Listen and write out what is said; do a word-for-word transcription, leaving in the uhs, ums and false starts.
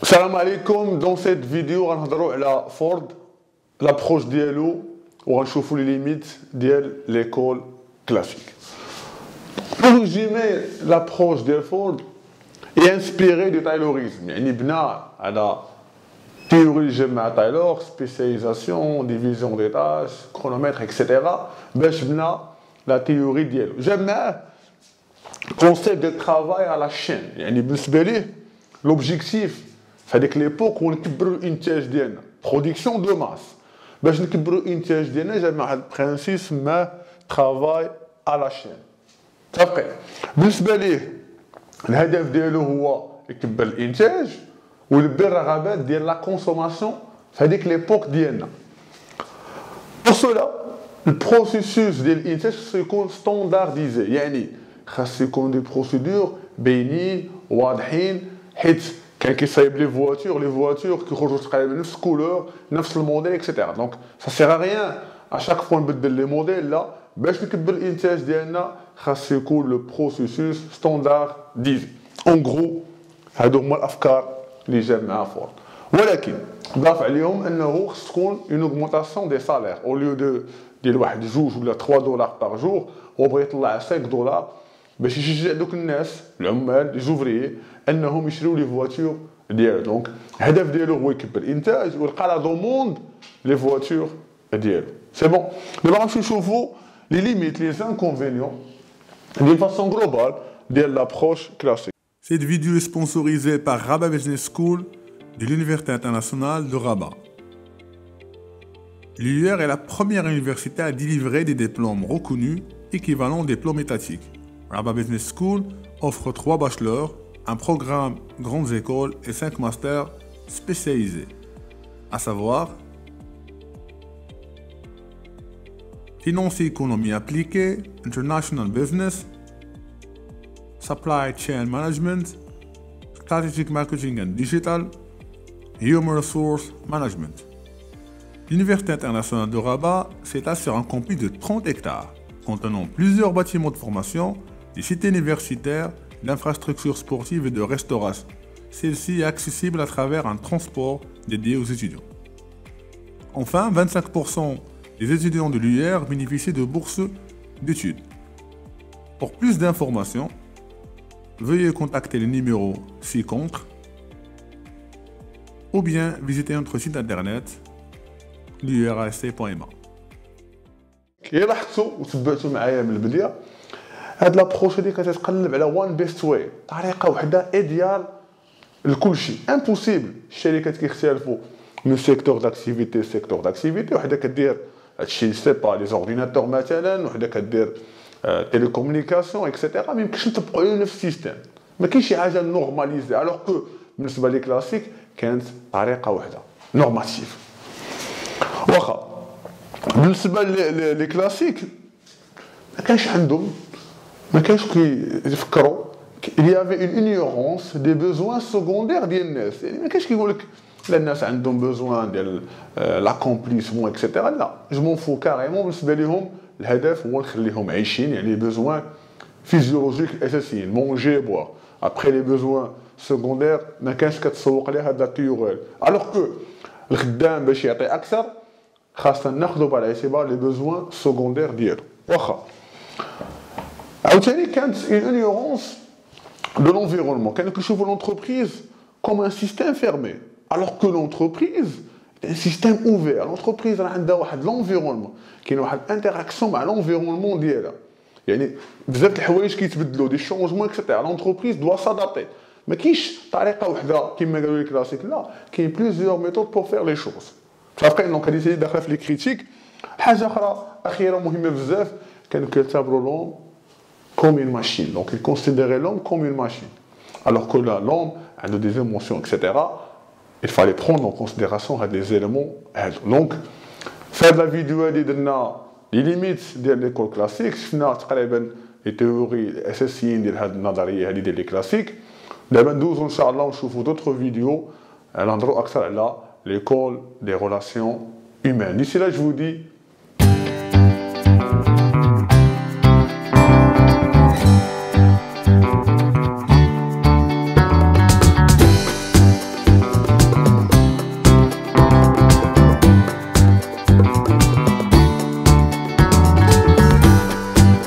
Salam alaikum, dans cette vidéo on va parler de Ford, l'approche diallo, ou on va voir les limites de l'école classique. Pour résumer, l'approche de Ford est inspirée du taylorisme. Il y a la théorie de Taylor, spécialisation, division des tâches, chronomètre, et cetera. La théorie diallo. J'aime le concept de travail à la chaîne. L'objectif, c'est à l'époque où on a une tâche de production de masse. باش نكبروا الانتاج ديالنا جا مع هذا البرانسيب سماه travail à la chaîne. صافي بالنسبه ليه الهدف ديالو هو يكبر الانتاج ويلبي الرغبات ديال لا كونسوماسيون في هذيك ليبوك ديالنا. Pour cela, le processus ديال الانتاج خصو يكون ستاندارديزي، يعني خاص يكون دي بروسيدور باينين واضحين، حيت كان كيصايب لي فواتور لي فواتور كيخرجوا تقريبا نفس الكولور نفس الموديل اكسيتيرا. دونك سا سيغ ريان اشاك فوا نبدل لي موديل. لا، باش نكبر الانتاج ديالنا خاص يكون لو بروسيسوس ستاندارديزي. اون غرو هادو هما الافكار اللي جا مع فورد، ولكن ضاف عليهم انه خص تكون اون اوغمونطاسيون دي سالير او ليو دو ديال واحد جوج ولا ثلاثة دولار باغ جور، هو بغى يطلع خمسة دولار باش يشجع دوك الناس العمال لي زوفريي انهم يشريو لي فواتور ديالو. دونك الهدف ديالو هو يكبر الانتاج ويلقى لا دوموند لي فواتور ديالو. سي بون. دابا غنمشيو نشوفو لي ليميت لي انكونفينيون ديال فاسون غلوبال ديال لابروش كلاسيك. Cette vidéo est sponsorisée par Rabat Business School de l'Université internationale de Rabat. L'U R est la première université à délivrer des diplômes reconnus équivalents aux diplômes étatiques. Rabat Business School offre trois bachelors, un programme grandes écoles et cinq masters spécialisés, à savoir finance et économie appliquée, international business, supply chain management, strategic marketing and digital, human resource management. L'Université internationale de Rabat s'étale sur un campus de trente hectares, contenant plusieurs bâtiments de formation, des sites universitaires, d'infrastructures sportives et de restauration. Celle-ci est accessible à travers un transport dédié aux étudiants. Enfin, vingt-cinq pour cent des étudiants de l'U R bénéficient de bourses d'études. Pour plus d'informations, veuillez contacter le numéro ci-contre ou bien visiter notre site internet l'U R A C point M A. كي لاحظتوا وتبعتوا معايا من البدايه، هاد لابروش هادي كتقلب على وان بيست واي، طريقه وحده ايديال لكل شيء. امبوسيبل الشركات كيختلفوا من سيكتور داكتيفيتي سيكتور داكتيفيتي، وحده كدير هادشي سي با لي زورديناتور مثلا، وحده كدير تيليكومونيكاسيون اكسيتيرا. ما يمكنش نطبقوا على نفس السيستم، ما كاينش شي حاجه نورماليزي، الوغ كو بالنسبه لي كلاسيك كانت طريقه وحده نورماتيف. واخا بالنسبه لي كلاسيك ما كانش عندهم ما كانش كيفكروا il y avait une ignorance des besoins secondaires ديال الناس. يعني ما كانش كيقول لك لا الناس عندهم بوزوان ديال لاكومبليسمون اكسيتيرا. لا، جو مون فو كاريمون. بالنسبه لهم الهدف هو نخليهم عايشين، يعني بوزوان فيزيولوجيك اساسيين، مونجي بوا. ابخي لي بوزوان سكوندير ما كانش كتسوق ليه هاد لا تيوريل، الوغ كو الخدام باش يعطي اكثر خاصة ناخذوا بعين الاعتبار لي بوزوان سكوندير ديالو. واخا عاوتاني كانت اون انيورونس دو لونفيرونمون، كانوا كيشوفوا لونتربريز كوم ان سيستيم فيرمي، الوغ كو لونتربريز ان سيستيم اوفير. لونتربريز راه عندها واحد لونفيرونمون، كاين واحد انتراكسيون مع لونفيرونمون ديالها، يعني بزاف د الحوايج كيتبدلوا دي شونجمون اكسيتيرا. لونتربريز دوا سادابتي، ما كاينش طريقه وحده كما قالوا لي كلاسيك، لا كاين بليزيور ميثود بور فير لي شوز. صافي دونك هادي داخله في لي كريتيك. حاجه اخرى اخيره مهمه بزاف، كانوا كيعتبروا لوم كوم اون ماشين، دونك يكونسيديري لوم كوم اون ماشين، الوغ كو لا لوم عنده دي ايموسيون اكسيتيرا. il fallait prendre en considération هاد لي زيليمون هادو. دونك في هاد لا فيديو هادي درنا لي ليميت ديال ليكول كلاسيك، شفنا تقريبا لي تيوري الاساسيين ديال هاد النظريه هادي ديال لي كلاسيك. دابا ندوزو ان شاء الله ونشوفو دوطخ فيديو نهضرو اكثر على l'école des relations humaines. D'ici là, je vous dis